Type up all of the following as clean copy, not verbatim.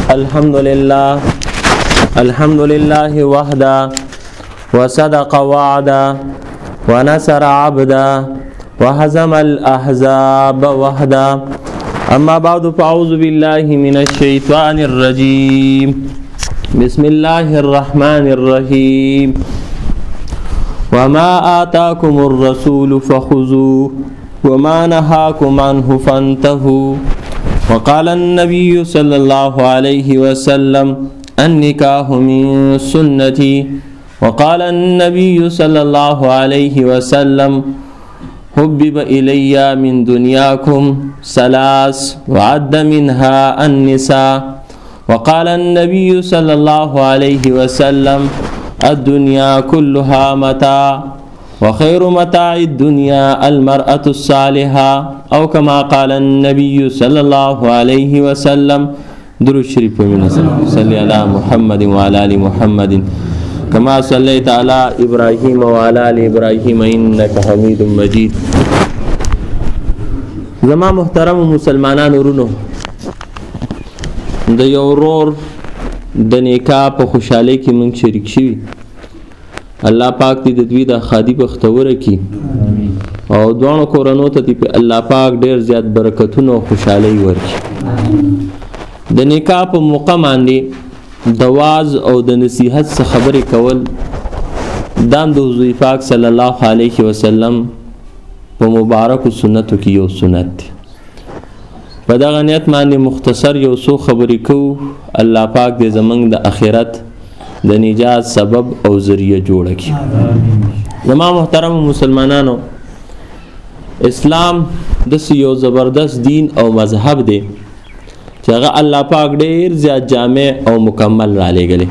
الحمد لله وحده وصدق وعده ونصر عبده وهزم الأحزاب وحده أما بعد فأعوذ بالله من الشيطان الرجيم بسم الله الرحمن الرحيم وما آتاكم الرسول فخذوه وما نهاكم عنه فانتهوا وقال النبي صلى الله عليه وسلم النكاح من سنتي وقال النبي صلى الله عليه وسلم حبب إلي من دنياكم ثلاث وعد منها النساء وقال النبي صلى الله عليه وسلم الدنيا كلها متاع وخير متاع الدنيا المرأة الصالحة أو كما قال النبي صلى الله عليه وسلم درود شريف من صلى على محمد وعلى آل محمد كما صليت على إبراهيم وعلى آل إبراهيم إنك حميد مجيد. زما محترم مسلمانان ورونو د یو ورور د نکاح په خوشحالۍ کې مونږ شریک شوي. الله پاک دې د دوی د خادي بختوره کی او دوانو کورونو ته دې په الله پاک ډېر زیات برکتونه او خوشحالۍ ورکړي. د نکاح په موقع باندې د واعظ او د نصیحت څخه خبرې کول دا د حضور پاک صلی الله علیه وسلم په مبارک سنتو کې یو سنت دی. په دغه نیت باندې مختصر یو څو خبرې کوو. الله پاک دې زمونږ د آخرت د نجات سبب او ذریعہ جوړ کړي. زما محترم مسلمانانو، اسلام د یو زبردست دین او مذهب دی چې هغه الله پاک ډېر زیات جامع او مکمل را لېږلی.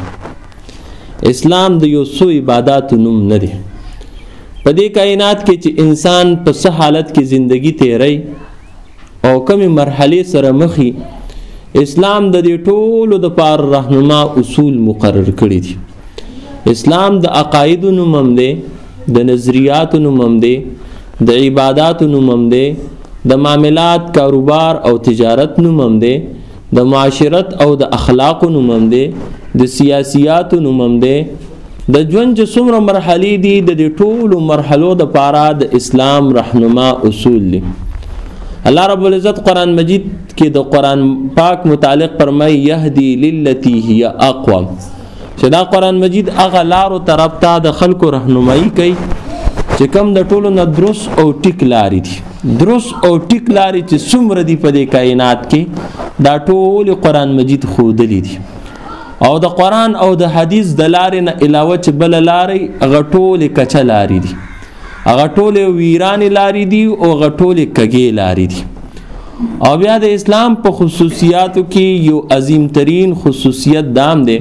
اسلام د یو څو عباداتو نوم نه دی. په دې کائنات کې چې انسان په څه حالت کې زندگی تیری او کومې مرحلې سره مخي، اسلام د دې ټولو د پار رهنما اصول مقرر کړي دي. اسلام د عقایدو نوم هم دی، د نظریاتو نوم هم دی، د عباداتو نوم هم دی، د معاملات کاروبار او تجارت نوم هم دی، د معاشرت او د اخلاق نوم هم دی، د سیاسیاتو نوم هم دی. د ژوند چې څومره مرحلې دي د دې ټولو مرحلو د پاره د اسلام رهنما اصول دي. الله رب العزت قرآن مجید کې د قرآن پاک متعلق فرمایي یهدی للتی هی اقوم، چې دا قرآن مجید هغه لارو طرف ته د خلکو رهنمایي کوي چې کم د ټولو نه درست او ټیک لارې دي. درست او ټیک لارې چې څومره دي په دې کائنات کې دا ټول قرآن مجید ښودلي دي. او د قرآن او د حدیث د لارې نه علاوه چې بل لارې هغه ټولې کچه لارې دي، هغه ټولې ویرانې لارې دي او هغه ټولې کږې لارې دي. او بیا د اسلام په خصوصیاتو کې یو عظیم ترین خصوصیت دام دی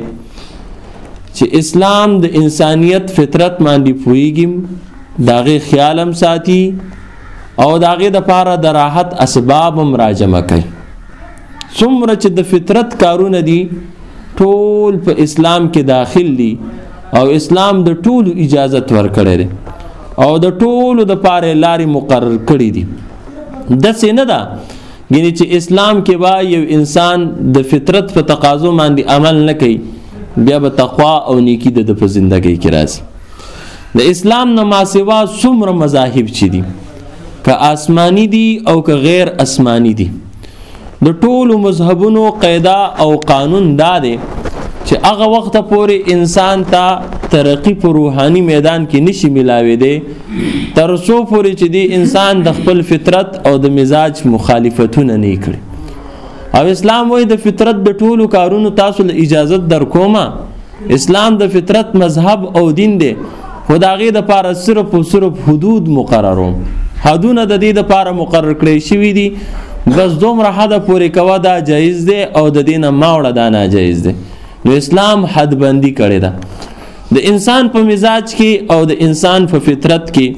چې اسلام د انسانیت فطرت باندې پوهیږي، داغه خیال هم ساتي او داغه د پاره د راحت اسباب هم راجمع کوي. څومره چې د فطرت کارونه دي ټول په اسلام کې داخل دي او اسلام د ټولو اجازت ورکړي دي او د ټولو د پاره لارې مقرر کړي دي. داسې نه ده یعنی چې اسلام کې با یو انسان د فطرت په تقاضو باندې عمل نه کوي بیا به تقوا او نیکی د په ژوندۍ کې راځي. د اسلام نه ما سوا څومره مذاهب چې دي، که آسمانی دي او که غیر آسمانی دي، د ټولو مذهبونو قاعده او قانون دا دی چې هغه وخت پورې انسان ته ترقی په روحاني میدان کې نشي ملاوي دي تر څو پورې چې دی انسان د خپل فطرت او د مزاج مخالفتونه نه کړي. او اسلام وایي د فطرت د ټولو کارونو تاسو له اجازت در کومه. اسلام د فطرت مذهب او دین دی، خدای د پاره صرف او صرف حدود مقررو، حدونه د دې د پاره مقرر کړی شوی دي، بس دومره حد پورې کوا دا جایز دی او د دینه ماوړه دا ناجایز دی. نو اسلام حد بندي کړی ده. د انسان په مزاج کې او د انسان په فطرت کې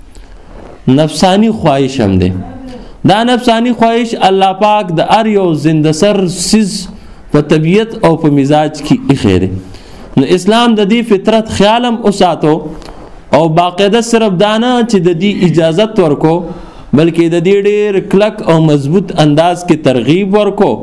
نفسانی خواهش هم دی. دا نفسانی خواهش الله پاک د هر یو زنده سر سیز په طبیعت او په مزاج کې ایښی دی. نو اسلام د دې فطرت خیالم اوساتو او باقاعده صرف دانه چې د دې اجازت ورکو بلکې د دې ډېر کلک او مضبوط انداز کې ترغیب ورکو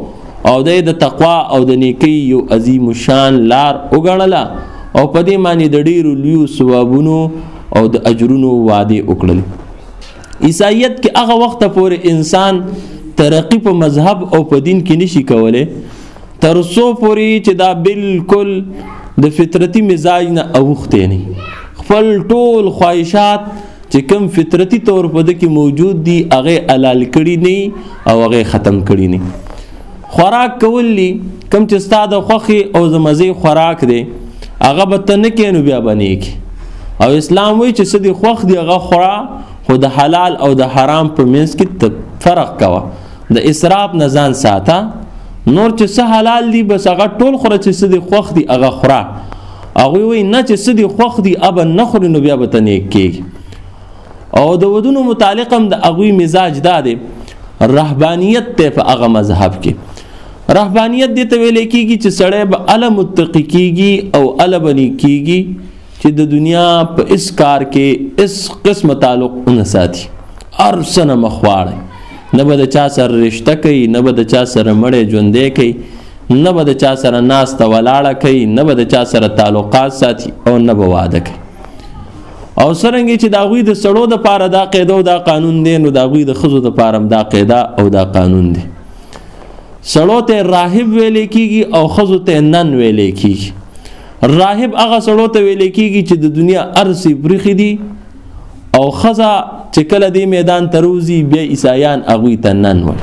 او د تقوا او د نیکی یو عظیم شان لار وګڼله او په دې باندې د ډیرو لویو ثوابونو او د اجرونو وعده وکړل. عیسایت کې هغه وخت پورې انسان ترقی په مذهب او په دین کې نشي کولای تر څو پورې چې دا بالکل د فطرتي مزاج نه اوښته نه خپل ټول خواهشات چې کوم فطرتي طور په د کې موجود دي هغه حلال کړي نه او هغه ختم کړي نه. خوراک کولی کوم چې ستاده خوخي او زمزي خوراک دی هغه به ته نه کینو بیا بنېږي او اسلام وایي چې څه دی خوښ دی هغه خورا خو د حلال او د حرام په منځ کې فرق کوه د اسراف نه ځان ساته نور چې څه حلال دي بس هغه ټول خوره چې څه دی خوښ دی هغه خوره هغوی وایي نه چې څه دی خوښ دي ابه نه خوري نو بیا به ته نیک کېږي. او د ودونو متعلق هم د هغوی مزاج دا دی رهبانیت دی په هغه مذهب کې رهبانیت دې ته ویلی کېږي چې سړی به هله متقي کېږي او هله به نیک کېږي چې د دنیا په اس کار کې اس قسم تعلق ونه ساتي هر څه نه مخ واړی نه به د چا سره رشته کوي نه به د چا سره مړی ژوندی کوي نه به د چا سره ناسته ولاړه کوي نه به د چا سره تعلقات ساتي او نه به واده کوي. او څرنګه چې د هغوی د سړو دپاره دا قاعده او دا قانون دی نو د هغوی د ښځو دپاره هم دا قاعده او دا قانون دی. سړو ته راهب ویلی کېږي او ښځو ته نن ویلی کېږي. راهب هغه سړو ته ویلی کېږي چې د دنیا ارسي پریښي دي او ښځه چې کله دې میدان ته روزي بیا عیسایان هغوی ته نن وایي.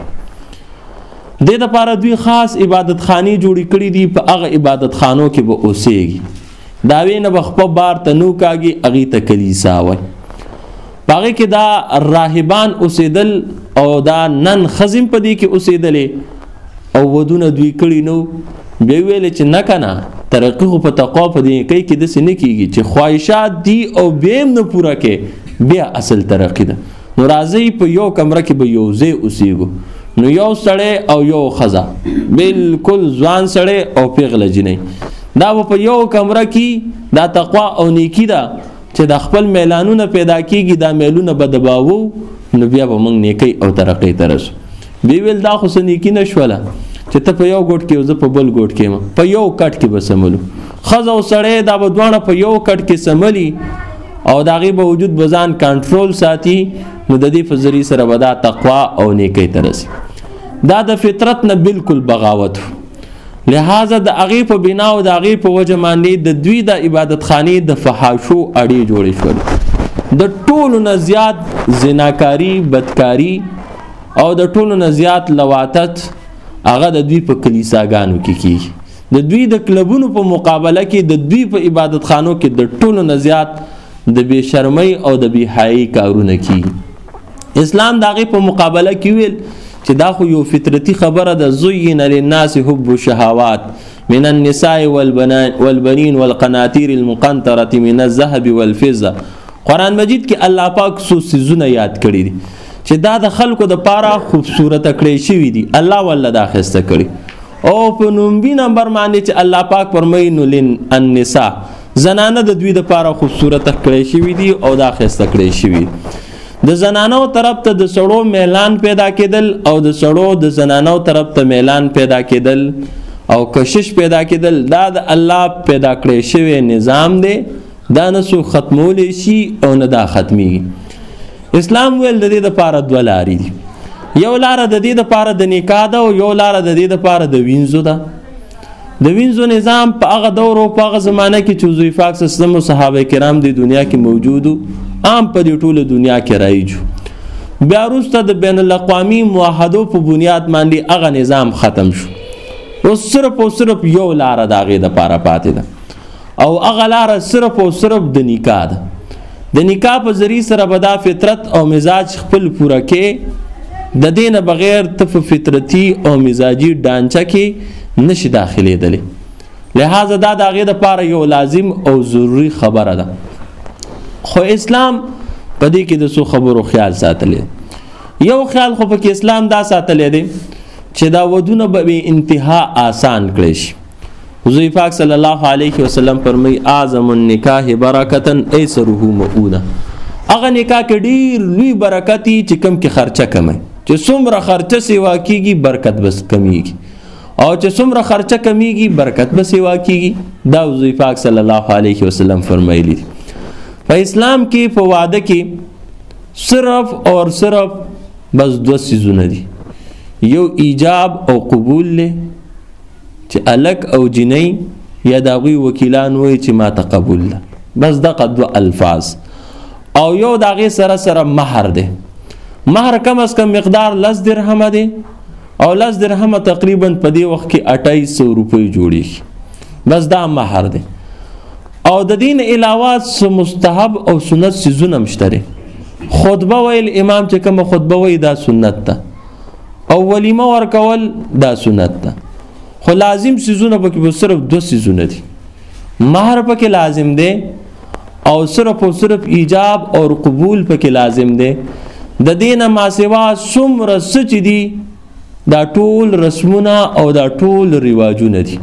دې دپاره دوی خاص عبادت خانې جوړې کړي دي په هغه عبادت خانو کې به اوسېږي د هغې نه به خپه بار ته نو کاږي هغې ته کلیسا وایي. په هغې کې دا راهبان اوسېدل او دا نن ښځې په دې کې اوسېدلې او ودونه دوی کړي نو بیا ویلې چې نه که نه ترقي خو په تقوا په دې کوي کې داسې نه کېږي چې خواهشات دي او بیا هم نه پوره کې بیا اصل ترقي ده. نو راځئ په یو کمره کې به یو ځای اوسېږو نو یو سړی او یو ښځه بالکل ځوان سړی او پیغله جنۍ دا به په یو کمره کې دا تقوا او نیکي ده چې د خپل میلانونه پیدا کېږي دا میلونه به دباوو نو بیا به موږ نیکۍ او ترقۍ ته رسو. بیا ویل دا خو څه نیکي نه شوله چې ته په یو ګوټ کې او زه په بل ګوټ کې یم په یو کټ کې به سملو. ښځه او سړی دا به دواړه په یو کټ کې سملي او د هغې به وجود به ځان کنټرول ساتي نو د دې په ذریعې سره به دا تقوا او نیکۍ ته رسي. دا د فطرت نه بالکل بغاوت لہذا د هغې په بنا او د هغې په وجه باندې د دوی د عبادت خانې د فحاشو اړې جوړې شولې. د ټولو نه زیات زناکاري بدکاري او د ټولو نه زیات لواطت هغه د دوی په کلیساګانو کې کېږي. د دوی د کلبونو په مقابله کې د دوی په عبادت خانو کې د ټولو نه زیات د بې شرمۍ او د بې حیایي کارونه کېږي. اسلام د هغې په مقابله کې ویل چې دا خو یو فطرتي خبره ده زین للناس حب الشهوات من النساء والبنین والقناطیر المقنطرة من الذهب والفضة. قرآن مجید کې الله پاک څو څیزونه یاد کړي دي چې دا د خلکو د پاره خوبصورته کړی شوي دي الله والله دا ښایسته کړي او په نومبي نمبر باندې چې الله پاک فرمایي نو للنساء زنانه د دوی د پاره خوبصورته کړی شوي دي او دا ښایسته کړی شوي. د زنانو طرف ته د سړو میلان پیدا کېدل او د سړو د زنانو طرف ته میلان پیدا کېدل او کشش پیدا کېدل دا د الله پیدا کړی شوی نظام دی دا نه څوک ختمولی شي او نه دا ختمیږي. اسلام ویل د دې دپاره دوه لارې دي. یو لاره د دې دپاره د نکاح ده او یو لاره د دې دپاره د وینځو ده. د وینځو نظام په هغه دور او په هغه زمانه کې چې حضور پاک صلی الله علیه وسلم او صحابه کرام د دنیا کې موجود عام په دې ټوله دنیا کې رایج. بیا وروسته د بین الاقوامي معاهدو په بنیاد باندې هغه نظام ختم شو. اوس صرف او صرف یو لاره د هغې دپاره پاتې ده او هغه لاره صرف او صرف د نکاح ده. د نکاح په ذریعې سره به دا فطرت او مزاج خپل پوره کې د دې نه بغیر ته په فطرتي او مزاجي ډانچه کې نشي داخلېدلی. لہذا دا د هغې دپاره یو لازم او ضروري خبره ده. خو اسلام په دې کې د څو خبرو خیال ساتلی. یو خیال خو پکې اسلام دا ساتلی دی چې دا ودونه به بې انتها آسان کړی شي. حضور پاک صلی الله علیه وسلم فرمایي اعظم النکاح برکتا ایسره مؤونه. هغه نکاح کې ډېر لوی برکت چې کم کې خرچه کمی چې څومره خرچه سیوا کېږي برکت بس کمیږي او چې څومره خرچه کمیږي برکت به سیوا کیږي. دا حضور پاک صلی الله علیه وسلم فرمایلی. په اسلام کې په واده کې صرف اور صرف بس 2 سيزونه دي. یو ایجاب او قبول له چې الک او جنۍ یا داغوی وکیلان وای چې ما تقبل له، بس دغه 2 الفاظ. او یو داغه سره مہر ده. مہر کم از کم مقدار 10 درهم ده او 10 درهم تقریبا په دې وخت کې 2800 روپۍ جوړي. بس دا مہر ده. او د دین علاوه مستحب او سنت سيزونه مشتري. خطبه ویل امام چې کوم خطبه وای دا سنت ده، او ولیمه ورکول دا سنت ده. خو لازم سيزونه پکې صرف 2 سيزونه دي. مہر پکې لازم ده او صرف ایجاب اور قبول پکې لازم ده. د دین ما سوا څومره سچ دي دا ټول رسمونه او دا ټول رواجونه دي.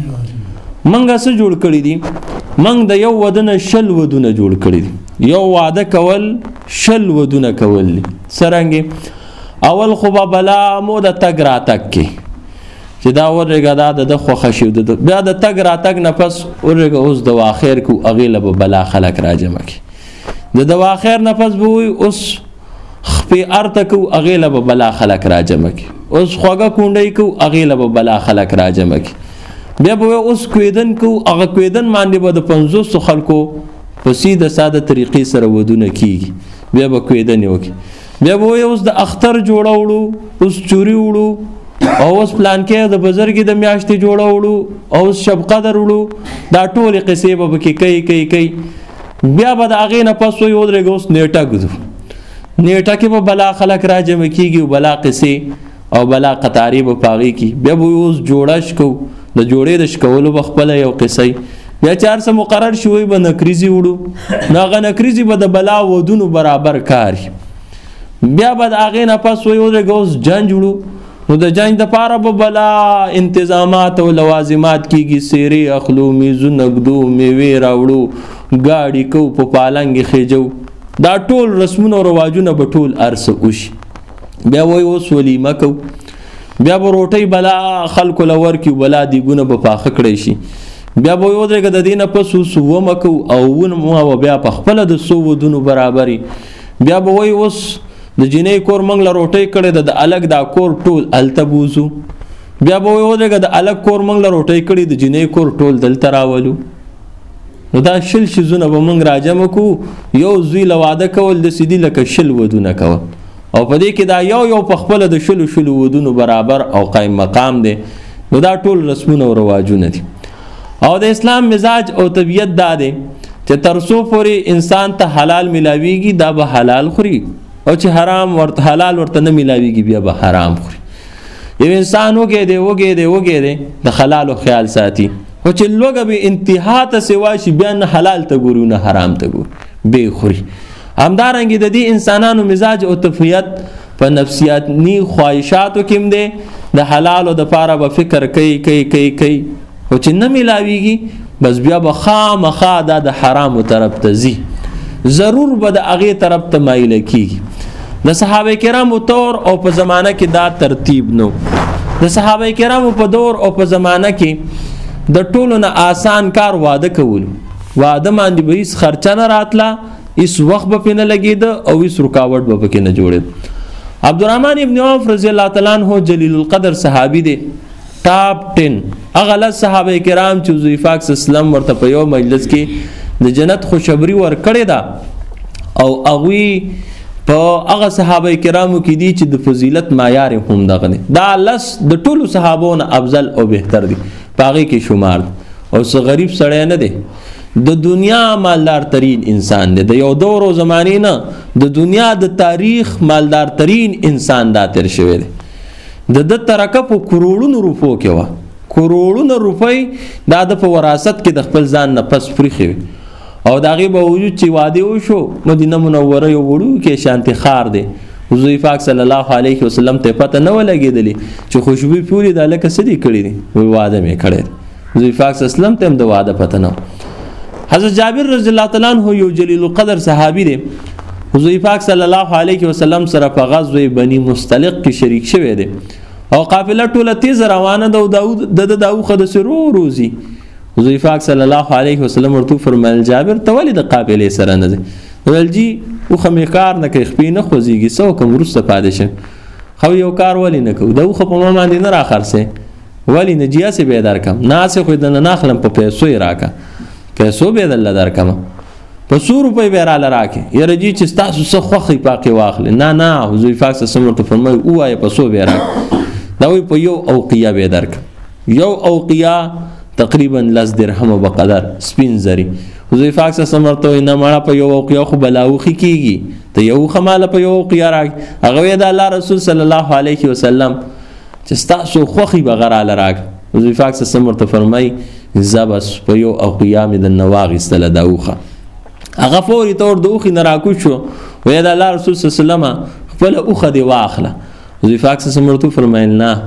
منګه څه جوړ کړی دي؟ منګ د یو ودونه شل ودونه جوړ کړی دي. یو واده کول شل ودونه کول سرنګي. اول خو بلا مو د تګ را تک کې چې دا ورګه دا د خوښه شو د بیا د تګ را تک نه پس ورګه اوس د واخر کو اغیله بلا خلق راجمه کې د واخر نه پس به اوس خپې ارته کو اغیله بلا خلق راجمه کې اوس خوګه کونډې کو اغیله بلا خلق راجمه کې بیا به اوس کویدن کو هغه کویدن باندې به د 500 خلکو په سیده ساده طریقې سره ودونه کیږي. بیا به کویدن وکي. بیا به اوس د اختر جوړوړو، اوس چوري وړو، او اوس پلان کې د بزرګي د میاشتې جوړوړو، او شب قدر وړو. دا ټول قصې به کې کوي. بیا به د اغه نه پس یو درګه اوس نیټه ګذو. نیټه کې به بلا خلک راجم کیږي، بلا قصې او بلا قطاری به پاغي کی. بیا به اوس جوړش کو د جوړې د شکولو بخپله یو قصې. بیا 400 مقرر شوی به نکریزي وړو. ناغه نکریزي به د بلا ودونو برابر کاری. بیا به د اغه نه پس یو درګه اوس جنگ وړو. نو د جنگ د پاره به بلا انتظامات او لوازمات کیږي. سيري اخلو، میزو نقدو، میوه راوړو، گاډي کو په پالنګ خېجو. دا ټول رسمونه او رواجونه به ټول ارسه وشي. بیا وای اوس ولیمه کو. بیا به روټي بلا خلکو لور کی بلا دیګونه په پاخه کړی شي. بیا به یو درګه د دینه پس وسومه کو او ون مو بیا په خپل د سو ودونو برابرۍ. بیا به وای اوس د جنې کور منګله روټي کړي د الګ دا کور ټول التبوزو. بیا به یو درګه د الګ کور منګله روټي کړي د جنې کور ټول دلته راولو. نو دا شل شزونه به منګ راجم کو. یو زوی لواده کول د سیدی لکه شل ودونه کول. او په دې کې دا یو په خپل د شلو ودونو برابر او قائم مقام دی. نو دا ټول رسمونه او رواجونه دي. او د اسلام مزاج او طبیعت دا دی چې ترسو پورې انسان ته حلال ملاويږي دا به حلال خوري، او چې حرام ورته حلال ورته نه ملاويږي بیا به حرام خوري. یو انسان وګي دی د حلال او خیال ساتي، او چې لوګه به انتها ته سوا شي بیا نه حلال ته ګورو نه حرام ته ګورو به خوري. همدارنګه د دې انسانانو مزاج او طبیعت په نفسیاتي خواهشاتو کې هم دي. د حلال او د پاره به فکر کوي او چې نه ملاويږي بس بیا به خامخا د حرام طرف ته ځي. ضرور به د هغه طرف ته مایل کیږي. د صحابه کرامو تور او په زمانہ کې دا ترتیب نو. د صحابه کرامو په دور او په زمانہ کې د ټولو نه آسان کار واده کول. واده باندې به هیڅ خرچه نه راتله، هیڅ وخت به پنه لګید او هیڅ رکاوټ به پکې نه جوړید. عبدالرحمن ابن عوف رضی الله تعالی عنہ جلیل القدر صحابي دی. ټاپ 10 اغه صحابه کرام چې حضور پاک صلی الله علیه وسلم ورته په یو مجلس کې د جنت خوشبری ور کړی دا، او اغوی په هغه صحابه کرامو کې دي چې د فضیلت معیار هم دغه دي. دا لس د ټولو صحابونو افضل او بهتر دي، پاغي کې شمار او څه غریب سړی نه دی. د دنیا مالدار ترین انسان دی. د یو دور او زمانه نه د دنیا د تاریخ مالدار ترین انسان دا تر شوی دی. د ترکه په کروڑونو روپو کې و. کروڑونو روپۍ دا د په وراثت کې د خپل ځان نه پس پریخي. او داغه به وجود چې واده وشو مدینه منوره یو وړو کې شانتي خار دی. حضور پاک صلی الله علیه وسلم ته پته نه ولګېدلی چې خوشبو پوری د لکه سدي کړی دی. وی واده مې کړی. حضور پاک صلی الله علیه وسلم ته د واده پته نه. حضرت جابر رضی الله تعالی عنہ یو جلیل القدر صحابي دی. حضور پاک صلی الله علیه وسلم سره په غزوه بنی مستلق کې شریک شوی دی. او قافله ټوله تیز روانه ده او د اوخه د سرو روزي. حضور پاک صلی الله علیه وسلم ورته فرمایل جابر ته ولې د قافلې سره نه ځې؟ ویل جی اوخه مې کار نه کوي خپې نه خوځېږي څه وکړم وروسته پاتې شم. خو یو کار ولې نه کوو د اوخه په ما باندې نه راخرڅې ولې نه جی هسې به یې درکړم نه هسې خو یې دنه نه اخلم په پیسو یې راکړه پیسو به یې درله درکړمه په 100 روپۍ به یې راله راکړې یاره جی چې ستاسو څه خوښ یې پاکې واخلې نه حضور پاک صلی الله علیه وسلم ورته فرمایي ووایه په 100 به یې راکړه دا وایي په 1 اوقیه به یې درکړم 1 اوقیه تقریبا 10 درهم بقدر سپین زری. حضور پاک صلی الله علیه وسلم ورته وایي نه مړه په 1 اوقیه خو بلاوخي کېږي ته یو خماله په 1 اوقیه راکړي هغه وایي د الله رسول صلی الله علیه وسلم چې ستاسو خوښي به هغه راله راکړه. حضور پاک صلی الله علیه وسلم ورته فرمایي زه بس په 1 اوقیه مې درنه واخیستله دا اوښه. هغه فوري طور د اوښې نه راکوز شو وایي د الله رسول صلی الله علیه وسلم خپله اوښه دې واخله. حضور پاک صلی الله علیه وسلم ورته وفرمیل نه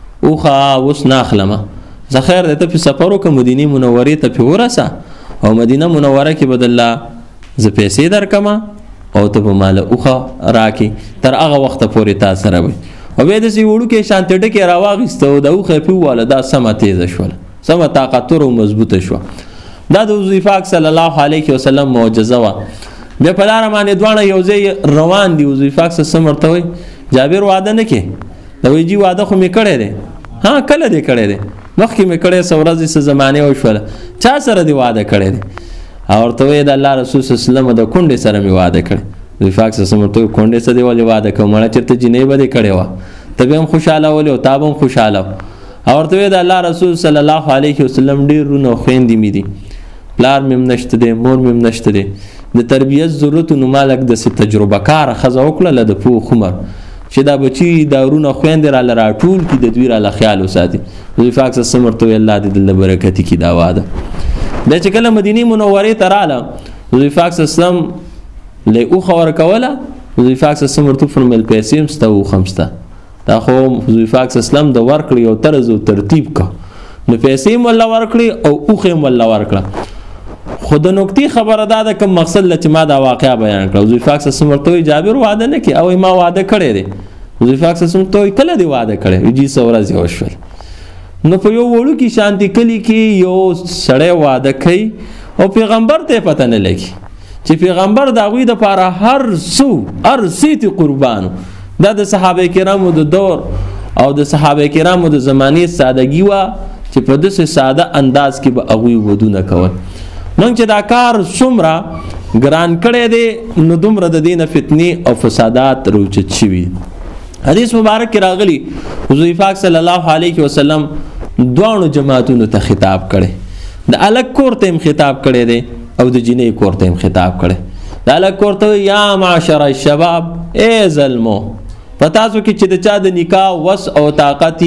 اوښه اوس نه اخلمه زه خیر دی ته پې سفر وکړه مدینې منورې ته پې ورسه او مدینه منوره کې به د الله زه پیسې درکړمه او ته به ماله اوښه راکړې تر هغه وخته پورې تا سره وي. او بیا داسې وړوکې شانتې ډکې راواخیسته او د اوښه یې پې وواله دا سمه تیزه شوله سمه طاقتوره او مضبوطه شوه. دا د حضور پاک صلی الله علیه وسلم معجزه وه. بیا په لاره باندې دواړه یو ځای روان دي. حضور پاک صلی الله علیه وسلم ورته وایي جابر واده نه کې دا وایي جی واده خو مې کړی دی. ها کله دې کړی دی؟ مخکې مې کړی څه ورځې څه زمانې وشوله چا سره دې واده کړی دی؟ او ورته وایي د الله رسول صلی الله علیه وسلم د کونډې سره مې واده کړی. حضور پاک صلی الله علیه وسلم ورته وایي کونډې سره دې ولې واده کوم مړه چېرته جینۍ به دې کړې وه ته به هم خوشحاله ولې او تا به هم خوشحاله و. او ورته وایي د الله رسول صلی الله علیه وسلم ډېر رونه او خویندې مې دي پلار مې هم نشته دی مور مې هم نشته دی د تربیت ضرورت نو ما لږ داسې تجربه کاره ښځه وکړله د پوخ عمر چې دا بچي دا ورونه خویندې راله راټول کړي د دوی راله خیال وساتي. حضور پاک صلی الله علیه وسلم ورته وایي الله دې دله برکتي کړي دا واده. بیا چې کله مدینې منورې ته راله حضور پاک صلی الله علیه وسلم له اوښه ورکوله. حضور پاک صلی الله علیه وسلم ورته وفرمیل پیسې هم شته اوښه هم شته دا خو حضور پاک صلی الله علیه وسلم د ورکړې یو طرز او ترتیب که نو پیسې هم والله ورکړې او اوښه هم والله ورکړه. خو د نکتې خبره دا ده کوم مقصد له چې ما دا واقعه بیان کړه. حضور پاک صلی الله علیه وسلم ورته وایي جابر واده نه کړې او ما واده کړی دی. حضور پاک صلی الله علیه وسلم ته وایي کله دې واده کړی؟ جی څه ورځې وشول. نو په یو وړوکي شانتي کلي کې یو سړی واده کوي او پیغمبر ته پته نه لګي چې پیغمبر د هغوی دپاره هر څه ته قربانو. دا د صحابه کرامو د دور او د صحابه کرامو د زمانې سادګي وه چې په داسې ساده انداز کې به هغوی ودونه کول. نن چې دا کار څومره ګران کړی دی نو دومره د دې نه فتنې او فسادات روچت شوي. حدیث مبارک کې راغلی حضور پاک صلی الله علیه وسلم دواړو جماعتونو ته خطاب کړی. د الګ کور ته هم خطاب کړی دی او د جنۍ کور ته هم خطاب کړی. د الګ کور ته یا معاشر الشباب ای ظلمو په تاسو کې چې د چا د نکاح وس او طاقتي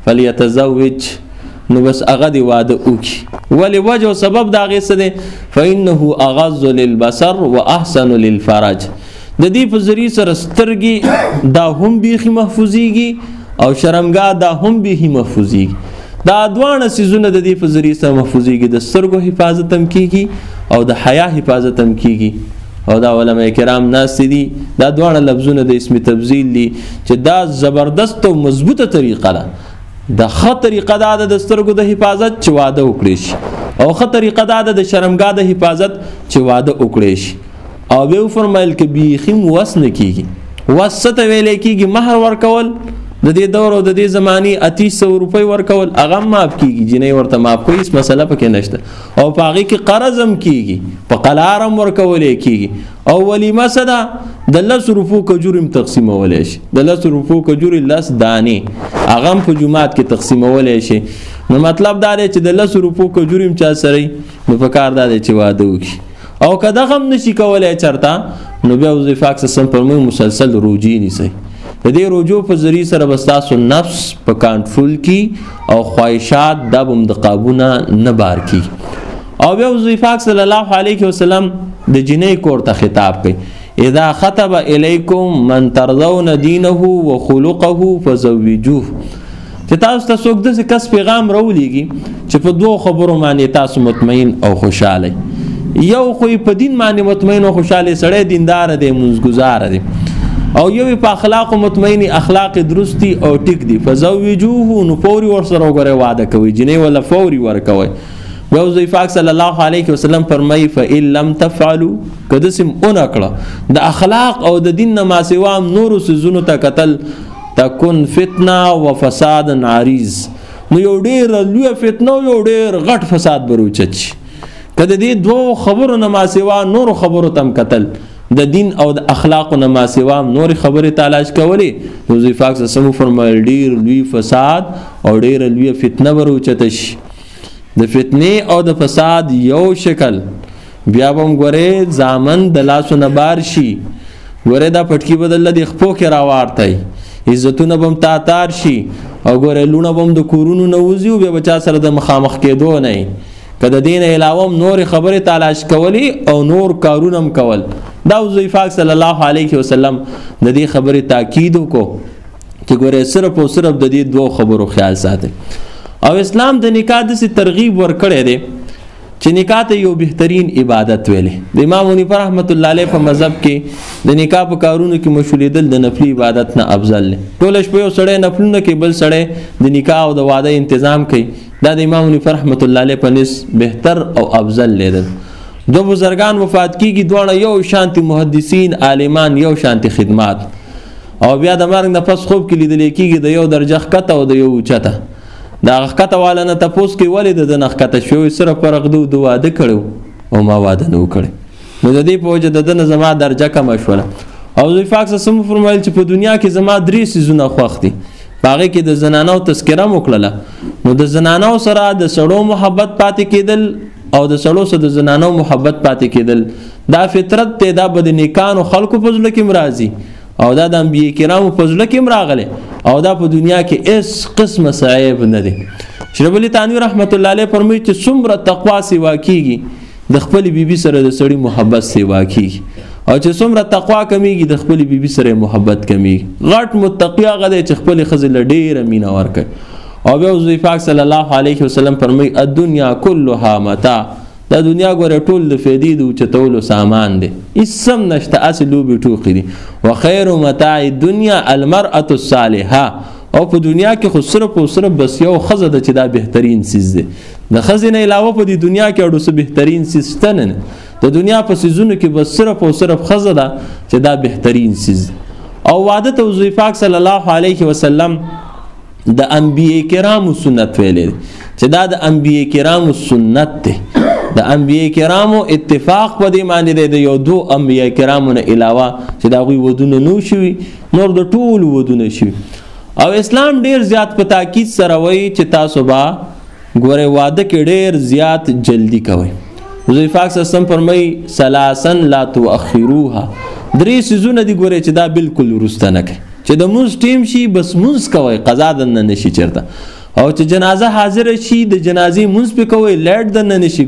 فلیتزوج نو بس هغه دی واده وکړي. ولې وجه او سبب د هغې څه دی؟ فانه اغض للبصر واحسن للفرج. د دې په ذریعې سره سترګې دا هم بیخي محفوظېږي او شرمګاه دا هم بیخي محفوظېږي. دا دواړه څیزونه د دې په ذریعې سره محفوظېږي. د سترګو حفاظت هم کېږي او د حیا حفاظت هم کېږي. او دا علماء کرام ناست دي دا دواړه لفظونه د اسم تبذیل دي چې دا زبردست او مضبوطه طریقه ده. د ښه طریقه دا ده د سترګو د حفاظت چې واده وکړی شي او ښه طریقه دا ده د شرمګاه د حفاظت چې واده وکړی شي. او بیا وفرمیل که بیخي وس نه کېږي. وس څه ته ویلی کېږي؟ مهر ورکول د دې دور او د دې زمانې 3800 روپۍ ورکول هغه هم معاف کېږي. جنۍ ورته معاف کوي هېڅ مسله پکې نشته. او په هغې کې قرض هم کېږي په قلار هم ورکولی کېږي. او ولیمه څه ده؟ د 10 روپو کجور هم تقسیمولی شي. د 10 روپو کجورې 10 دانې هغه هم په جومات کې تقسیمولی شي. نو مطلب دا دی چې د 10 روپو کجور هم چا سره نو په کار دا دی چې واده وکړي. او که دغه هم نشي کولی چېرته نو بیا حضور پاک صلی الله علیه وسلم فرمایي مسلسل روجې نیسئ. د دې روجو په ذریعې سره به ستاسو نفس په کنټرول کې او خواهشات دا به هم د قابونه نه بار کېږي. او بیا حضور پاک صلی الله علیه وسلم د جنۍ کور ته خطاب کوي. اذا خطب الیکم من ترضون دینه وخلقه فزوجوه. چې تاسو ته څوک داسې کس پیغام راولیږي چې په 2 خبرو باندې تاسو مطمئن او خوشحاله. یو خو په دین باندې مطمئن او خوشحاله سړی دیندار دی، منځګزار دی. او یو په اخلاق مطمئنی اخلاق درستی او ټیک دي فزوجوه نو فوري ور سره وګره واده کوي جنې ولا فوري ور کوي یو ځای پاک صلی الله علیه وسلم فرمایي فإن لم تفعلوا کده سم اونکړه د اخلاق او د دین ما سوا نور سيزونو ته قتل تكون فتنه وفساد عریض نو یو ډیر لوی فتنه یو ډیر غټ فساد بروچچ کده دې دوه خبرو نه ما سوا نور خبرو تم قتل د دین او د اخلاق نه ما سوا نور خبره تلاش کولی نو ځای پاک سم فرمایي ډیر لوی فساد او ډیر لوی فتنه بروچتش د فتنې او د فساد یو شکل بیا بم غره زامن د لاسو نه بار شي غره دا پټکی بدل د خپو کې راوارتای عزتونه بم تاتار شي او غره لونه بم د کورونو نه وزیو بیا بچا سره د مخامخ کېدو نه کده دین علاوه نور خبره تلاش کولی او نور کارونم کول دا ځای پاک صلی الله علیه وسلم د دې خبره تاکید کو چې غره صرف او صرف د دې دوه خبرو خیال ساتي او اسلام د نکاح د ترغیب ورکړی دی چې نکاح ته یو بهترین عبادت ویلې د امام حنیفه رحمت الله علیه په مذهب کې د نکاح په کارونو کې مشغولیدل د نفلی عبادت نه افضل دی ټول شپه یو سړی نفلونه کې بل سړی د نکاح او د واده تنظیم کوي دا د امام حنیفه رحمت الله علیه په نس بهتر او افضل لیدل دو بزرگان وفات کیږي دواړه یو شانتي محدثین عالمان یو شانتي خدمات او بیا د مرګ نه پس خوب کې لیدل کیږي د یو درجه خطه او د یو چته دا خطه والا نه تاسو کې ولې د نخته شوی سره فرق د واده کړو او ما واده نه وکړ نو د دې په وجه د زما درجه کم شوله او ځای پاک سم فرمایل چې په دنیا کې زما درې سيزونه خوښ دي باغې کې د زنانو تذکره وکړه نو د زنانو سره د سړو محبت پاتې کېدل او د سړو سره د زنانو محبت پاتې کېدل دا فطرت ته دا بد نیکانو خلقو په ځل کې مرাজি او دا د انبیاء کرامو په ځل کې مراغله او دا په دنیا کې اس قسمه صعيب نه دي شرف علي تانوي رحمت الله علیه فرمایي چې څومره تقوا سیوا کیږي د خپل بیبي سره د سړی محبت سیوا کیږي او چې څومره تقوا کمیږي د خپل بیبي سره محبت کمیږي غټ متقی هغه چې خپل خزل ډیره مینا ورکړي او بیا ځای پاک صلی الله علیه وسلم فرمایي الدنيا كلها متاع دا دنیا ګوره ټول د فیدې د چتولو سامان دی اسم نشته اصل لوبي ټوخي دي وخير متاع الدنيا المرأة الصالحه او په دنیا کې خو صرف او صرف بس یو خزه د چې دا بهترین سیز دی د خزینه علاوه په دنیا کې اړو څه بهترین سیز نه د دنیا په سیزونو کې بس صرف او صرف خزه ده چې دا بهترین سیز او واده ته ځای پاک صلی الله علیه وسلم د انبیاء کرامو سنت ویلې چې دا د انبیاء کرامو سنت دی د انبیاء کرامو اتفاق په دې معنی دی د یو دو انبیاء کرامو نه علاوه چې دا غوي ودونه نو شوي نور د ټول ودونه شوي او اسلام ډیر زیات په تاکید سره وایي چې تاسو با ګوره واده کې ډیر زیات جلدی کوئ ځای پاک سم فرمایي سلاسن لا تؤخروها درې سيزونه دي ګوره چې دا بالکل ورسته نه کوي چې د موږ ټیم شي بس موږ کوي قضا دنه نشي چرته او چې جنازه حاضر شي د جنازې منځ په کوي لیټ دنه نشي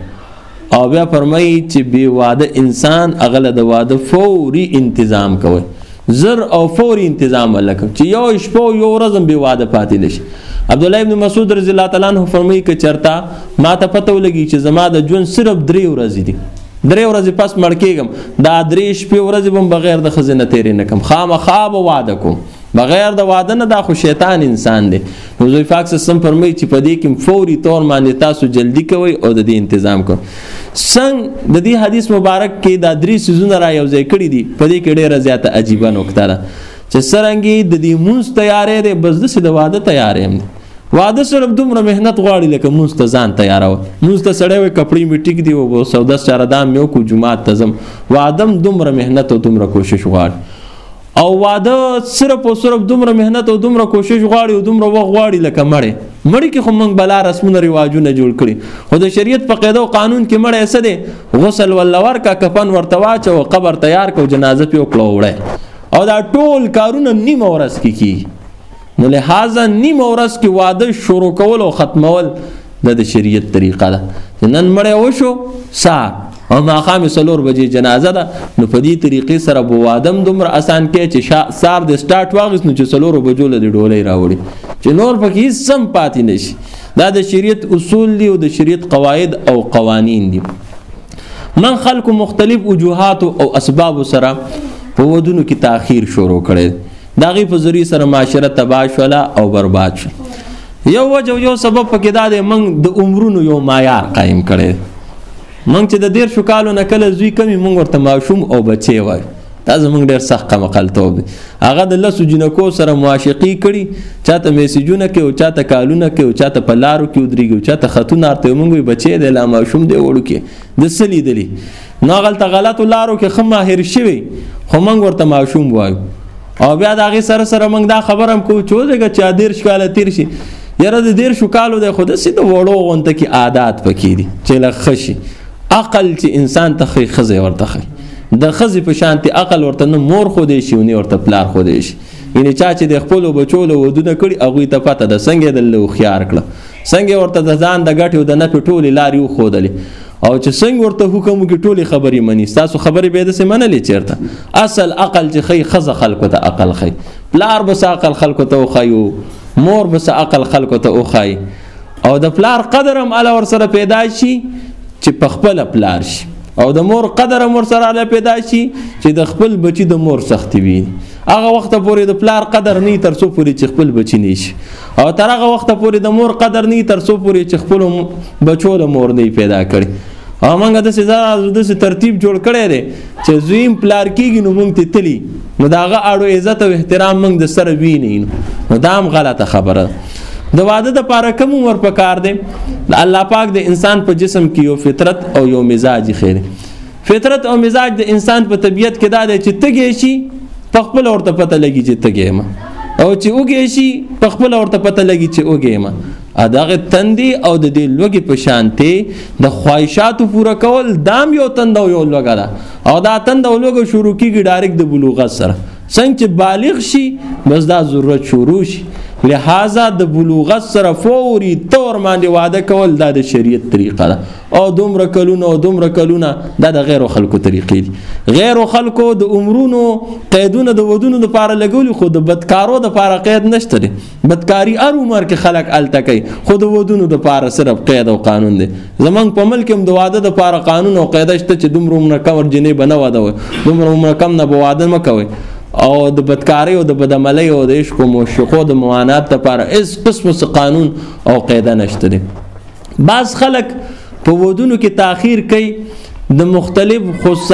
ګوره او بیا فرمایي چې بی واده انسان اغله د واده فوري انتظام کوي زر او فوري انتظام وکړي چې یو شپه یو ورځ بی واده پاتې نشي عبد الله ابن مسعود رضی الله تعالی عنہ فرمایي چې چرتا ما ته پته ولګي چې زما د ژوند صرف 3 ورځې دي 3 ورځې پس مړ کېږم دا 3 شپې ورځې بم بغیر د خزینه تیرې نه کم خامخا به واده کوم بغیر د واده نه دا خو شیطان انسان دی نو ځای پاک سم فرمایي چې په دې کې فوري طور باندې تاسو جلدی کوئ او د دې تنظیم کوئ څنګه د دې حدیث مبارک کې دا 3 سيزونه را یو ځای کړی دي په دې کې ډیره زیاته عجیبه نکته ده چې سرنګي د دې مونږ تیارې ده بس د واده تیارې هم واده صرف دومره مهنت غواړي لکه مونږ ته ځان تیارو مونږ ته سړی وي کپړې میټیک دی او سودا چاره دام یو کو جمعه تزم وادم دومره مهنت او دومره کوشش غواړي او واده صرف او صرف دومره مهنت او دومره کوشش غواړي او دومره وخت غواړي لکه مړی کې خو موږ بلا رسمونه رواجونه جوړ کړي خو د شریعت په قاعده او قانون کې مړی څه دی غسل ولور کا کفن ورته واچو قبر تیار کو جنازه په وکړو وړه او دا ټول کارونه نیمه ورځ کې کی نو لہذا نیمه ورځ کې واده شروع کول او ختمول د شریعت طریقه ده نن مړی وشو سار او ماخام سلور بجې جنازه ده نو په دې طریقې سره بو وادم دومره آسان کې چې سار د سٹارټ واغس نو چې سلور بجو له ډولې راوړي چې نور پکې سم پاتې نشي دا د شریعت اصول دي او د شریعت قواعد او قوانین دي من خلق مختلف وجوهات او اسباب سره په ودونو کې تاخیر شروع کړي د هغې په ذریعې سره معاشره تباه شوله او برباد شو. یو وجه یو سبب پکې دا دی موږ د عمرونو یو معیار قایم کړی. موږ چې د 13 کالو نه کله زوی کمي موږ ورته ماشوم او بچی وایو. دا زموږ ډېر سخت قمقلتوب دی. هغه د 10 جنکو سره معاشقي کړي، چاته میسیجونه کوي او چاته کالونه کوي او چاته په لارو کې ودرېږي او چاته خطونه ارته موږ بچی دی لا ماشوم دی وړوکی د څه لیدلي نو هغلته غلطو لارو کې ښه ماهر شوی خو موږ ورته ماشوم وایو. او بیا د هغې سره سره موږ دا خبره هم کوو چې ودرېږه چې 13 کاله تېر شي یاره د 13 کالو دی خو داسې د وړو غونته کې عادات پکې دي چې له ښه شي. عقل چې انسان ته ښایي ښځې ورته ښایي د ښځې په شانتې عقل ورته نه مور ښودی شي نه ورته پلار ښودی شي. یعنې چا چې د خپلو بچو له ودونه کړي هغوی ته پته ده څنګه یې دله هوښیار کړه، څنګه یې ورته د ځان د ګټې او د نفې ټولې لارې وښودلې او چې څنګه ورته حکم وکړي ټولې خبرې مني. ستاسو خبرې به یې داسې منلې چېرته. اصل عقل چې ښایي ښځه خلکو ته عقل ښایي، پلار به څه عقل خلکو ته وښایي، مور به څه عقل خلکو ته وښایي او د پلار قدر هم هله ورسره پیدا شي چې په خپله پلار شي او د مور قدر هم ورسره هله پیدا شي چې د خپل بچي د مور سختي وي. هغه وخته پورې د پلار قدر نه تر څو پورې چې خپل بچي نه شي او تر هغه وخته پورې د مور قدر نه تر څو پورې چې خپل بچو له مور نه پیدا کړي. او موږ داسې ترتیب جوړ کړی دی چې زویم پلار کېږي نو موږ ته تلي نو د هغه اړو عزت او احترام موږ د سره ویني نو دا هم غلطه خبره. د واده دپاره کوم عمر پکار دی؟ الله پاک د انسان په جسم کې یو فطرت او یو مزاج خیر. فطرت او مزاج د انسان په طبیعت کې دا دی چې تږی شي په خپله ورته پته لګي چې تږی یم او چې وږی شي په خپله ورته پته لګي چې وږی یم. دغه تندې او د دې لوږې په شانتې د خواهشاتو پوره کول دام یو تند او یو لوږه ده او دا تند او لوږه شروع کېږي ډایرکټ د بلوغت سره. څنګه چې بالغ شي بس دا ضرورت شروع شي. لہذا د بلوغت سره فوري طور باندې واده کول دا د شریعت طریقه ده او دومره کلونه دا د غیرو خلکو طریقې دي. غیرو خلکو د عمرونو قیدونه د ودونو دپاره لګولي خو د بدکارو دپاره قید نشته دی. بدکاري هر عمر کې خلک هلته کوي خو د ودونو دپاره صرف قید او قانون دی. زمونږ په ملک هم د واده دپاره قانون او قاعده شته چې دومره عمره کم جنۍ به نه واده وي، دومره عمره کم نه به واده مه کوئ او د بدکارۍ او د بدعملۍ او د عشق او معشوقو د معانات لپاره هېڅ قسم قانون او قاعده نشته دی. بعض خلک په ودونو کې تاخیر کوي د مختلف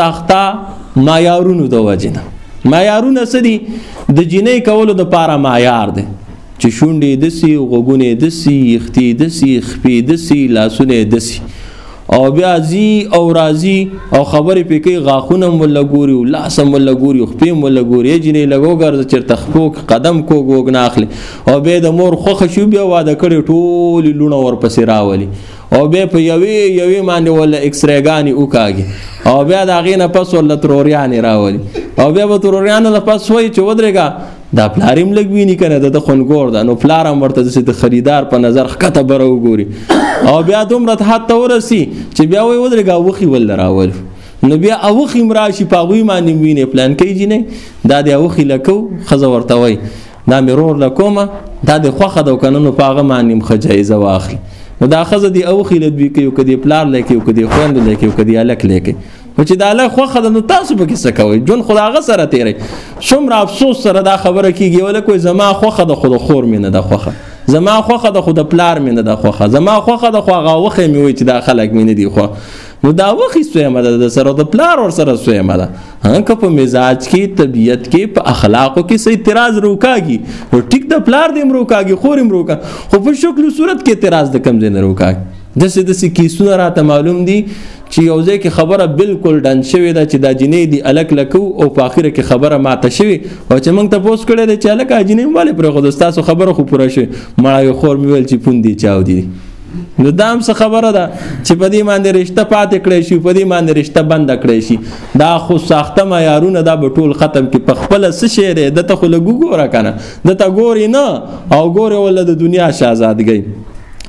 خودساخته معیارونو د وجې نه. معیارونه څه دي؟ د جنۍ کولو دپاره معیار دی چې شونډې یې دسي، غوږونه یې دسي، یختې یې دسي، خپې یې دسي، لاسونه یې دسي او بیا ځي او راځي او خبرې پې کوي، غاښونه هم ورله ګوري او لاس هم ورله ګوري او خپې هم ورله ګوري. جنۍ لږ وګرځه چېرته خپو قدم کوږ وږ نه اخلي او بیا د مور خوښه شو بیا واده کړې ټولې لوڼه ورپسې راولي او بیا په یوې باندې ورله اکسرېګانې وکاږي او بیا د هغې نه پس ورله تروریانې راولي او بیا به تروریانو نه پس وایي چې ودرېږه دا پلار هم لږ ویني که نه د ده خونګور ده نو پلار هم ورته داسې د خریدار په نظر ښکته بره وګوري او بیا دومره حد ته ورسي چې بیا وایي ودرېږه اوښي ولله راولو نو بیا اوښي هم راشي په هغوی باندې هم وینې پلانکۍ جینۍ دا د اوښي له کوو ښځه ورته وایي دا مې رور له کومه دا د خوښه ده او که نه نو په هغه باندې هم ښه جایزه واخلي. نو دا ښځه د اوښي لدوي کوي او که د پلار لی کوي او که د خویندو لی کوي او که د هلک لی کوي خو چې د هلک خوښه ده نو تاسو پکې څه کوئ؟ ژوند خو د هغه سره تېروئ. څومره افسوس سره دا خبره کېږي هلک وایي زما خوښه ده خو د خور مې نه ده خوښه، زما خوښه ده خو د پلار مې نه ده خوښه، زما خوښه ده خو هغه وښی مې وایي چې دا خلک مې نه دي خوښ. نو دا وښي سویمه ده د سره د پلار ورسره سویمه ده. که په مزاج کې، طبیعت کې، په اخلاقو کې څه اعتراض روکاږي نو ټیک د پلار دې هم روکاږي، خور هم روکاږي، خو په شکل و صورت کې اعتراض د کوم ځای نه روکاږي. داسې کیسونه راته معلوم دي چې یو ځای کې خبره بالکل ډنډ شوې ده چې دا جنۍ دي هلک لکو او په اخره کې خبره ماته شوې او چې موږ تپوس کړی دی چې هلکه جنۍ هم ولې پرېښوده ستاسو خبره خو پوره شوې. مړی خور مې ویل چې پوندې چاودي نو دا هم څه خبره ده چې په دې باندې رشته پاتې کړی شي، په دې باندې رشته بنده کړی شي. دا خو ساخته معیارونه دا به ټول ختم کړي. په خپله څه شی دی دته خو لږ وګوره که نه، دته ګورې نه او ګورې وله د دنیا شهزادګۍ.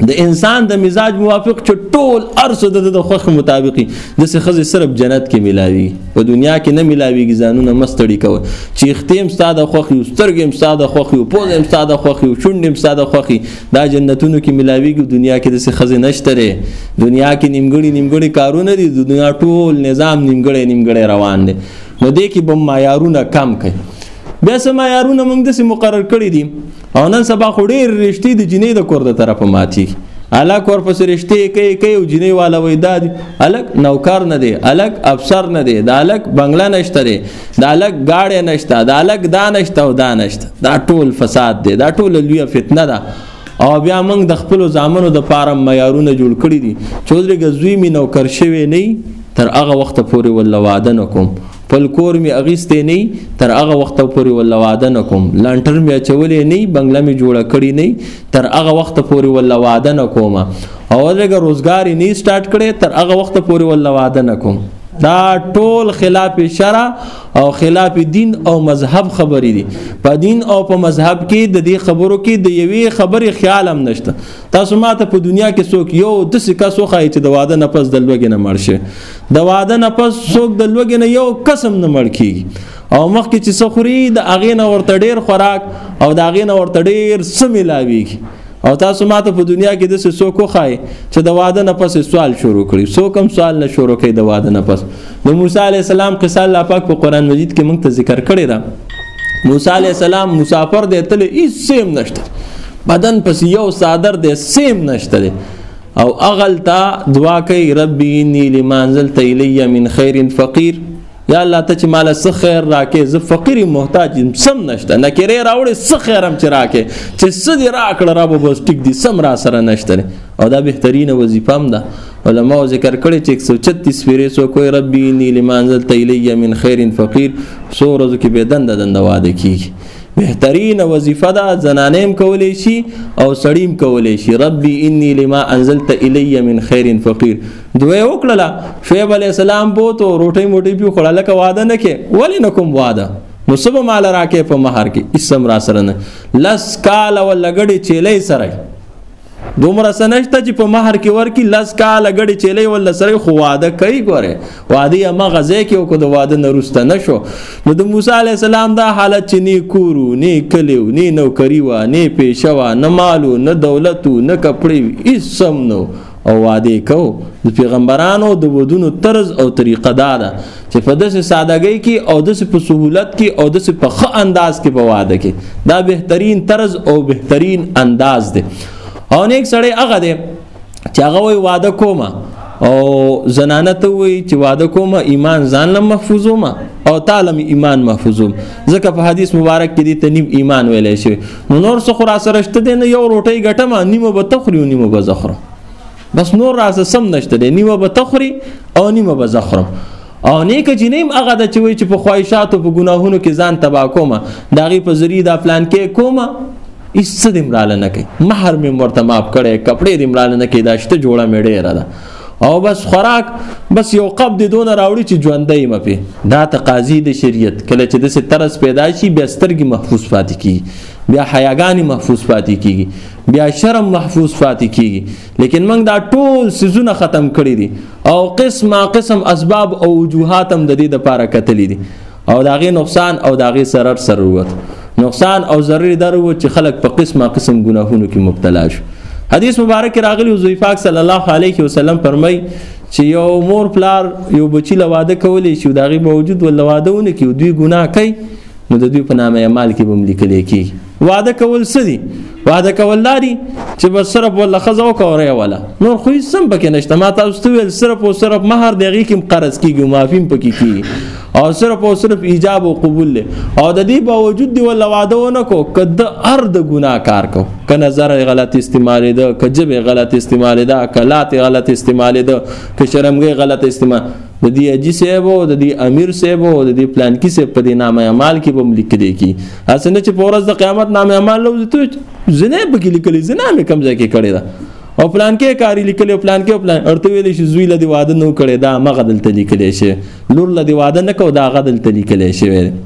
د انسان د مزاج موافق چې ټول ارسو د خوښ مطابقي د څه خزه صرف جنت کې ملاوي په دنیا کې نه ملاويږي ځانونه مستړي کوي چې اختیم ستاده خوخي او سترګم ستاده خوخي او پوزم ستاده خوخي او شونډم ستاده خوخي دا جنتونو کې ملاويږي دنیا کې د څه خزه نشته دنیا کې نیمګړي کارونه دي د دنیا ټول نظام نیمګړي روان دي نو دې کې بم معیارونه کم کړي بیا سم معیارونه موږ د مقرر کړی دي او نن سبا خو ډېر رښتې د جنې د کور د طرفه ماتي الک ورپسې رښتې کوي او جنې والا وای دا الک نوکر نه دی الک افسر نه دی دا الک بنگلا نشته دی دا الک گاډي نشته دا الک دا نشته او دا نشته دا ټول فساد دی دا ټول لویه فتنه ده او بیا موږ د خپل ځامنو د پاره معیارونه جوړ کړی دي چودري غزوی می نوکر شوی نه تر هغه وخت پورې ول وعده نکوم پل کور می اغیستې نه تر هغه وخت پورې ول وعده نکوم لانټر می چولې نه بنگلا می جوړه کړی نه تر هغه وخت پورې ول وعده نکوم او ورګه روزګاری نه سٹارټ کړي تر هغه وخت پورې ول وعده نکوم دا ټول خلاف شرع او خلاف دین او مذهب خبرې دي په دین او په مذهب کې د دې خبرو کې د یوې خبرې خیال هم نشته تاسو ماته په دنیا کې څوک یو د سکه سوخه چې د واده نه پس د لوګي نه مړ شي د واده نه پس څوک د لوګي نه یو قسم نه مړ کیږي او مخکې چې سخوري د اغې نه ورته ډیر خوراک او د اغې نه ورته ډیر سملاويږي او تاسو ماته په دنیا کې د څه کو خای چې د واده نه پس سوال شروع کړي سو کم سوال نه شروع کړي د واده نه پس د موسی عليه السلام قصه الله پاک په قران مجید کې موږ ته ذکر کړی دا موسی عليه السلام مسافر دی تل هیڅ سیم نشته بدن پس یو صادر دی سیم نشته او اغلتا دعا کوي ربي اني لما انزلت الي من خير فقير یا الله ته چې مال څه خیر راکې ز فقیر محتاج سم نشته نکره راوړې څه خیرم چې راکې چې څه دې راکړه را به بس ټیک دي سم را سره نشته او دا بهترینه وظیفه هم ده علماء ذکر کړي چې 136 پیری سو کوئی ربي اني لما انزلت الي من خير فقير سو ورځو کې به دند واده کیږي بهترین وظیفه ده زنانیم کولای شي او سړیم کولای شي ربي اني لما انزلت الي من خير فقير دوی وکړه شعیب علی السلام بوته روټي موټي په خړاله کا واده نه کې ولی نکوم واده نو سبا مال راکې په مہر کې اسم را سره نه لس کال ولا غړي چيلې سره دومره سنشته چې په مہر کې ورکی لس کال غړي چيلې ولا سره خو واده کوي ګوره واده ما غزه کې کو د واده نرسته نشو نو د موسی عليه السلام دا حالت چې نه کورو نه کلیو نه نوکری و نه پیشوا نه مالو نه دولتو نه کپړې اسم نو او واده کو د پیغمبرانو د ودونو طرز او طریقه دا ده چې په داسې سادهګۍ کې او داسې په سهولت کې او داسې په ښه انداز کې په واده کې دا بهترین طرز او بهترین انداز دی او نیک سړی هغه دی چې هغه وای واده کوم او زنانه ته وای چې واده کوم ایمان ځان له محفوظوم او تعالی ایمان محفوظوم ځکه په حدیث مبارک کې دي ته نیم ایمان ویلې شي نو نور څه خورا سره شته دی نه یو روټي ګټم نیمه به تخوري نیمه به زخرم بس نور راز سم نشته دی نیمه به تخوري او نیمه به زخرم او نیک جنیم هغه د چوي چې په خواهشاتو په ګناهونو کې ځان تبا کوم داغي په ذریعہ د پلان کې کوم اس دې مراله نه کوي مہر می مرته ماف کړي کپڑے دې مراله نه کوي داشته جوړه میډه را ده او بس خوراک بس یو قب دې دون راوړي چې ژوندۍ مپه دا تقاضی د شریعت کله چې د سترس پیدا شي بیا سترګي محفوظ پاتې کی بیا حیاګانی محفوظ پاتې کیږي بیا شرم محفوظ پاتې کیږي لیکن موږ دا ټول سيزونه ختم کړی دي او قسم اسباب او وجوهات هم د دې لپاره کتلې دي او داغه نقصان او داغه ضرر نقصان او ضرر درو چې خلق په قسم ګناهونو کې مبتلا شو حدیث مبارک راغلی حضور پاک صلی الله علیه وسلم فرمای چې یو مور پلار یو بچی لواده کولی شي داغه موجود ول لوادهونه کې دوی ګناه کوي نو د دوی په نامه اعمال کې بم لیکل کی واده کول سدي واده کول لري چې بس صرف ولا خزو کوي ولا نور خو سم پکې نشته ما تاسو ول صرف او صرف مہر دغه کې قرض کیږي معافیم پکې کی او صرف او صرف ایجاب او قبول له او د دې باوجود دی ولا واده ونه کو کده ارد ګناه کار کو ک نظر غلط استعمال ده ک جبه غلط استعمال ده ک لات غلط استعمال ده ک شرمګي غلط استعمال د دې اجي سیبو د دې امیر سیبو د دې پلان کې سیب په دې نامه اعمال کې بم لیک دی کی اسنه چې په ورځ د قیامت نامه اعمال لوځي ته زنه بګی لیکلې زنه مې کم ځای کې کړی دا او پلان کې کاری لیکلې پلان کې پلان ارته ویلې شي زوی له دی واده نو کړی دا مغه دلته لیکلې شي لور له دی واده نه کو دا غدل ته لیکلې شي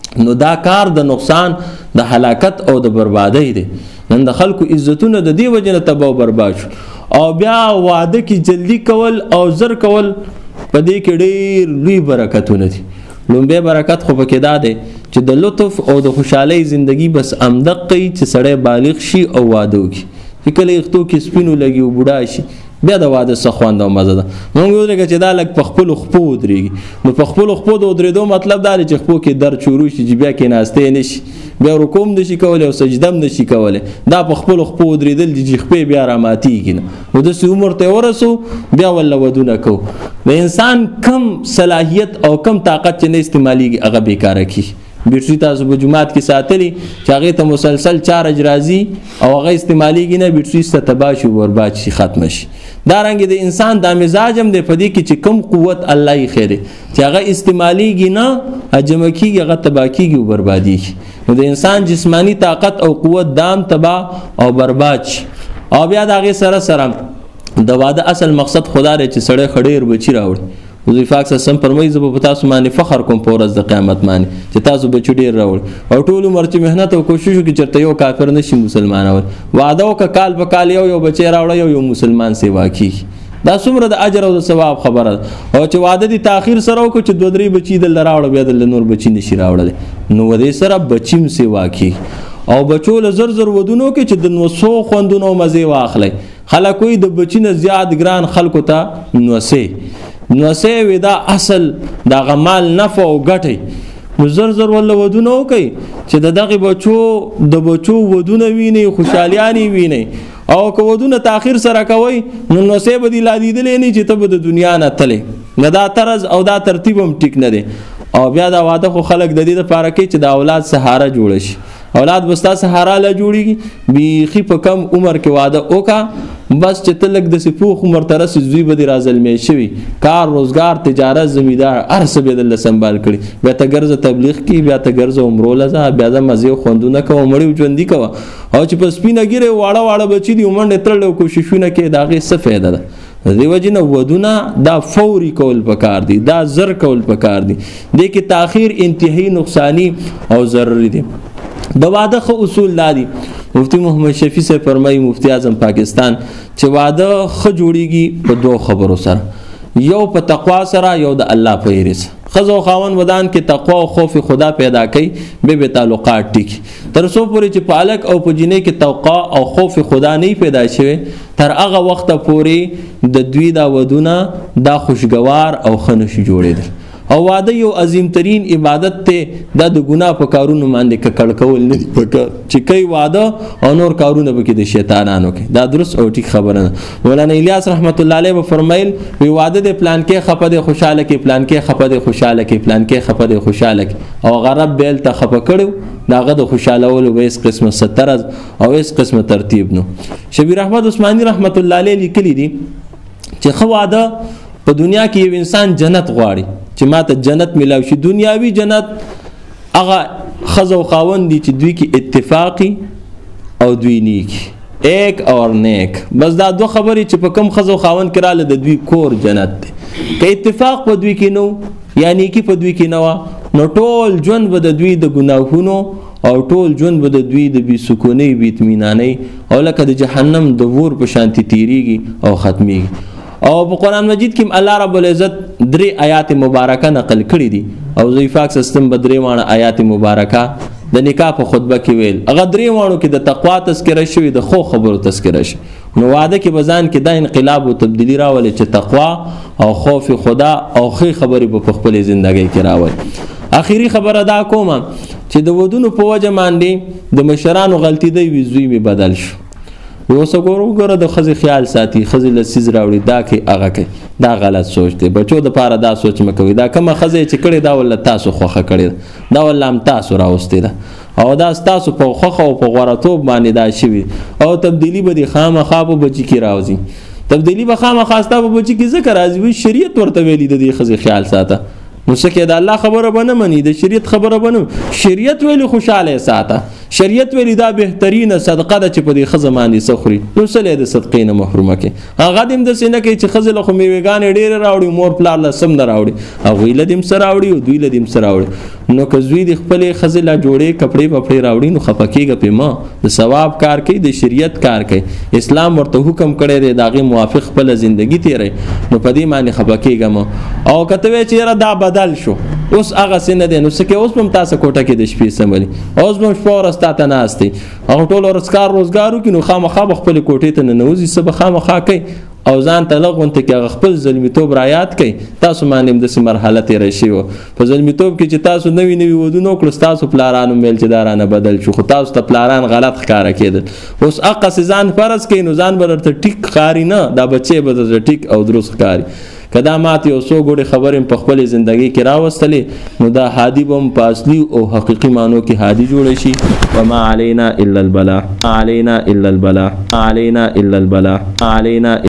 نو دا کار د نقصان د هلاکت او د بربادۍ دی. نن د خلکو عزتونه د دې وجه نه تباہ او برباد شو. او بیا واده کې جلدی کول او زر کول په دې کې ډېر لوی برکتونه دي. لومبه برکت خو پکې دا دی چې د لطف او د خوشحالۍ زندگی بس امدقي چې سړی بالغ شي او واده وکړي. چې کله یختو کې سپینو لګي او بوډا شي بیا د واده څه خوند او مزه ده. موږ یو لکه چې دا لږ په خپلو خپو ودرېږي. نو په خپلو خپو د ودرېدو مطلب دا دی چې خپو کې درد شروع شي چې بیا کېناستی نه شي، بیا رکوع هم نشي کولی او سجده هم نشي کولی. دا په خپلو خپو ودرېدل دي چې خپې بیا راماتېږي نه. نو داسې عمر ته ورسو بیا ولله ودونه کوو. د انسان کم صلاحیت او کم طاقت چې نه استعمالیږي هغه بیکاره کېږي. بیټري تاسو په جماعت کې ساتلی چې هغې ته مسلسل چارج راځي او هغه استعمالیږي نه، بیټري سته تباه شي برباد شي ختمه شي. دارنګې د انسان دا مزاج هم دی په دې کې چې کم قوت الله یې خیری چې هغه استعمالیږي نه جمع کېږي هغه تباه کېږي او بربادېږي. نو د انسان جسمانی طاقت او قوت دام تباه او برباد شي. او بیا د هغې سره سره د واده اصل مقصد خدا دی چې سړی ښه ډېر بچي راوړي. حضور پاک صلی الله علیه وسلم فرمایي زه به په تاسو باندې فخر کوم په ورځ د قیامت باندې چې تاسو بچي ډېر راوړئ. او ټول عمر چې محنت او کوشش وکړي چېرته یو کافر نه شي مسلمانول. واده وکړه کال په کال یو بچی راوړه یو مسلمان سیوا کېږي. دا څومره د اجر او د ثواب خبره ده. او چې واده دې تاخیر سره وکړو چې 2-3 بچي دلته راوړه بیا دلته نور بچي نشي راوړلی نو ودې سره بچي هم سیوا کېږي. او بچو له زر ودونو کې چې د نوسو خوندونو مزې واخلئ. خلک وایي د بچي نه زیات ګران خلکو ته نوسې وي دا اصل د غمال نفع او ګټي. نو زر ولله ودونه وکئ چې د دغې د بچو ودونه وینئ خوشحالیانې وینئ. او که ودونه تاخیر سره کوئ نو نوسې به دې لا لیدلی نه چې ته به د دنیا نه تلې. نه دا طرز او دا ترتیب هم ټیک نه دی. او بیا دا واده خو خلک د دې دپاره کوي چې د اولاد سهاره جوړه شي. اولاد به ستا سهاره له جوړېږي. بیخي په کم عمر کې واده وکړه بس چې ته لږ داسې پوخ عمر ته رسې زوی به دې رازلمی شوي. کار روزګار تجارت زمیندار هر څه به دله سنبال کړي. بیا ته ګرځه تبلیغ کې بیا ته ګرځه عمرو له ځه بیا ځه مزې خوندونه کوه مړي ژوندي کوه. او چې په سپینه ګیرې واړه بچي دي منډې تړلې او کوششونه کوي د هغې څه فایده ده. د دې وجې نه ودونه دا فوري کول پکار دي، دا زر کول پکار دي. دې کې تاخیر انتهایی نقصانی او ضروري دي. د واده خو اصول دا دي. مفتی محمد شفیع صاحب فرمایي مفتی اعظم پاکستان چې واده ښه جوړیږي په 2 خبرو سره. یو په تقوا سره یو د الله په یری سره. ښځه او خاوند ودان کې تقوا او خوف خدا پیدا کوي به تعلقات ټیک. تر څو پورې چې په الک او په جنې کې تقوا او خوف خدا نه پیدا شوي تر هغه وخت پورې د دوی دا ودونه دا خوشګوار او ښه نشي جوړېدل. او واده یو عظیم ترین عبادت ته د ګناه په کارونو باندې ککړ کول نه دي پکار چې کوي واده او نور کارونه به کې د شیطانانو کې. دا درست او ټیک خبره نه. مولانا الیاس رحمت الله علیه فرمایل وی واده د پلان کې خپه د خوشاله کې پلان کې خپه د خوشاله کې پلان کې خپه د خوشاله کې او غرب بیل ته خپه کړو داغه د خوشاله ولو به اس قسمه 70 او اس قسمه ترتیب نو. شبیر احمد عثماني رحمت الله علیه لیکلی دي چې خو واده په دنیا کې یو انسان جنت غواړي چې ماته جنت ملاوي شي. دنیاوي جنت هغه ښځه او خاوند دي چې دوی کې اتفاقی او دوی نیک ایک اور نیک. بس دا 2 خبرې چې په کم ښځه او خاوند کې رااله د دوی کور جنت دی. که اتفاق په دوی کې نو یا نیکی په دوی کې نه نو ټول ژوند به د دوی د ګناهونو او ټول ژوند به د دوی د بې سکونۍ بې اطمینانۍ او لکه د جهنم د ور په شانتي تیریږي او ختمیږي. او په قرآن مجید کې الله رب العزت 3 آیات مبارکه نقل کړي دي. او ضعیف سیستم به 3 آیات مبارکه د نکاح په خطبه کې ویل. هغه 3 وانو کې د تقوا تذکره شوی د خو خبرو تذکره شوی. نو واده کې بزان کې دا انقلاب او تبدیلی راولي چې تقوا او خوف خدا او خې خبرې په خپل ژوندۍ کې راولي. اخیری خبره دا کومه چې د ودونو په وجه باندې د مشرانو غلطي دی وزوی می بدل شو. یو څه ګوره د خزي خیال ساتي خزي لسیز راوړي دا کې هغه کې دا غلط سوچ دی. بچو د پاره دا سوچ مکوي دا کومه خزي چې کړي دا ول تاسو خوخه کړي دا ول هم تاسو راوستي دا او دا تاسو په خوخه او په غورتوب باندې دا شوی او تبدیلی به د خامخا په بچی کې راوځي. تبدیلی به خامخا ستا په بچی کې ذکر راځي. شریعت ورته ویلي د خزي خیال ساته نو څه کې د الله خبره بنه مني د شریعت خبره بنه. شریعت ویلي خوشاله ساته شریعت ویلی دا بهترینه صدقه ده چې په دې ښځه باندې څه خوري نو څه د صدقې نه محرومه کړي هغه دې هم داسې نه کوي چې ښځې له خو میوېګانې ډېرې راوړي مور پلار له سم نه راوړي هغوی له دې هم څه راوړي او دوی له دې هم څه راوړي نو که زوی د خپلې ښځې له جوړې کپړې پپړې راوړي نو خفه کېږه پې مه د ثواب کار کوي د شریعت کار کوي اسلام ورته حکم کړی دی د هغې موافق خپله زندګي تېروي نو په دې باندې خفه کېږه مه او که ته وایې چې یاره دا بدل شو اوس هغسې نه دی نو څه کوې اوس به هم تاسو کوټه کې د شپې سملي اوس به هم شپه ورځ تا ته ناست دی هغه ټول ورځ کار روزګار وکړي نو خامخا به خپلې کوټې ته ننوځي څه به خامخا کوي او ځان ته لږ غونته کې هغه خپل زلمیتوب رایاد کوي تاسو باندې هم داسې مرحله تېره شوې وه په زلمیتوب کې چې تاسو نوي نوي ودونه وکړو ستاسو پلارانو میل چې دا رانه بدل شو خو تاسو ته پلاران غلط ښکاره کېدل اوس هغسې ځان فرض کوي نو ځان به درته ټیک ښکاري نه دا بچې به درته ټیک او درست ښکاري که دا ماته یو څو ګوډې خبرې په خپلې زندګۍ کې راوستلې نو دا هادي به هم په اصلي او حقیقي معنو کې هادي جوړه شي وما علینا الا البلاغ